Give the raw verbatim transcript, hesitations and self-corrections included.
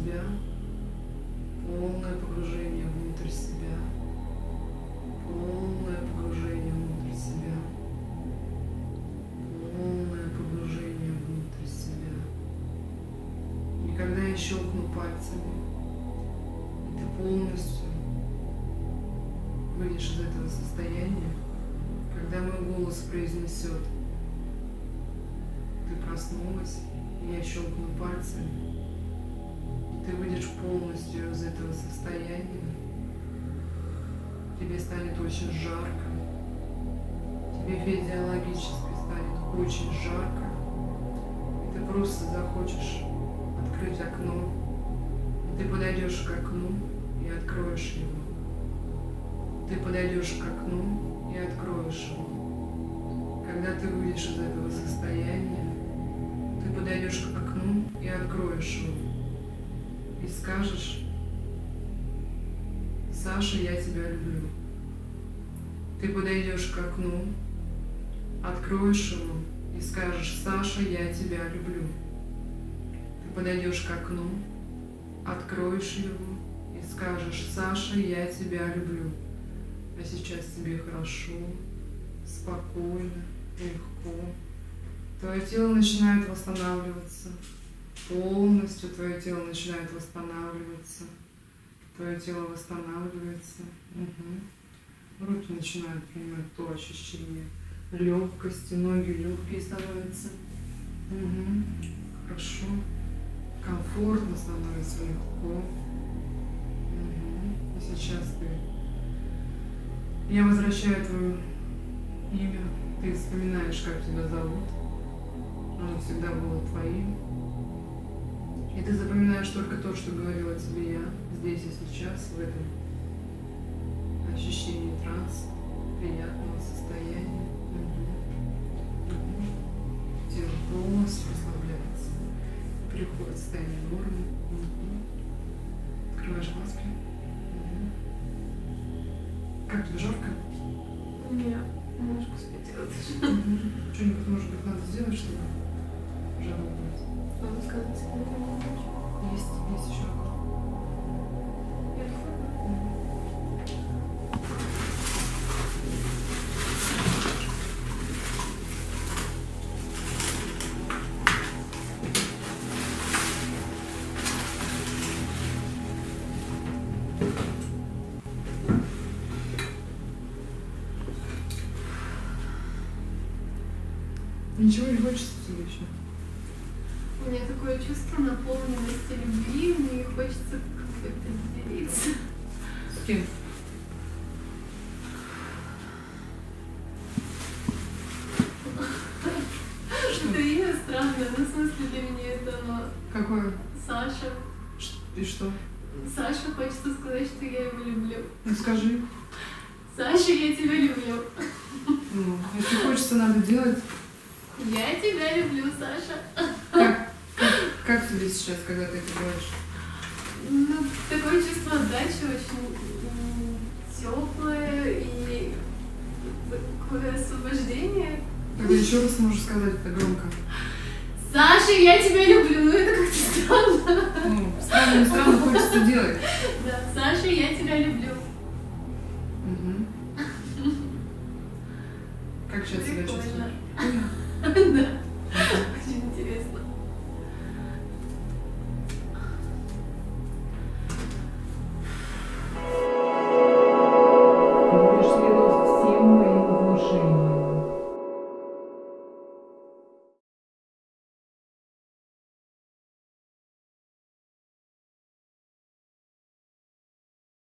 себя, полное погружение внутрь себя, полное погружение внутрь себя, полное погружение внутрь себя. И когда я щелкну пальцами, ты полностью выйдешь из этого состояния, когда мой голос произнесет: ты проснулась, и я щелкну пальцами, и ты выйдешь полностью из этого состояния, тебе станет очень жарко, тебе физиологически станет очень жарко, и ты просто захочешь открыть окно, и ты подойдешь к окну и откроешь его. Ты подойдешь к окну и откроешь его. Когда ты выйдешь из этого состояния, ты подойдешь к окну и откроешь его. И скажешь: Саша, я тебя люблю. Ты подойдешь к окну, откроешь его и скажешь: Саша, я тебя люблю. Ты подойдешь к окну, откроешь его и скажешь: Саша, я тебя люблю. А сейчас тебе хорошо, спокойно, легко. Твое тело начинает восстанавливаться. Полностью твое тело начинает восстанавливаться. Твое тело восстанавливается. Угу. Руки начинают принимать то ощущение легкости, ноги легкие становятся. Угу. Хорошо. Комфортно становится, легко. Угу. И сейчас ты... Я возвращаю твое имя. Ты вспоминаешь, как тебя зовут. Оно всегда было твоим. И ты запоминаешь только то, что говорила тебе я, здесь и сейчас, в этом ощущении транса, приятного состояния. Угу. Угу. Тело полностью расслабляется, приходит в состояние нормы. Угу. Открываешь глазки. Угу. Как тебе, жарко? Нет, немножко вспотела. Угу. Что-нибудь, может быть, надо сделать, чтобы жарко убрать? Могу сказать, что Есть, есть еще окно. Ничего не хочется тебе еще? У меня такое чувство наполненности любви, мне хочется как-то делиться. С кем? Это имя странное, но в смысле для меня это оно. Какое? Саша. И что? Саша, хочется сказать, что я его люблю. Ну скажи. Саша, я тебя люблю. Ну, если хочется, надо делать. Я тебя люблю, Саша. Как, как, как тебе сейчас, когда ты это говоришь? Ну, такое чувство отдачи очень теплое и такое освобождение. Тогда еще раз можешь сказать это громко. Саша, я тебя люблю. Ну, это как-то странно. Ну, странно, не странно, хочется делать. Да, Саша, я тебя люблю. Угу. Как сейчас себя Прикольно. чувствуешь? Да.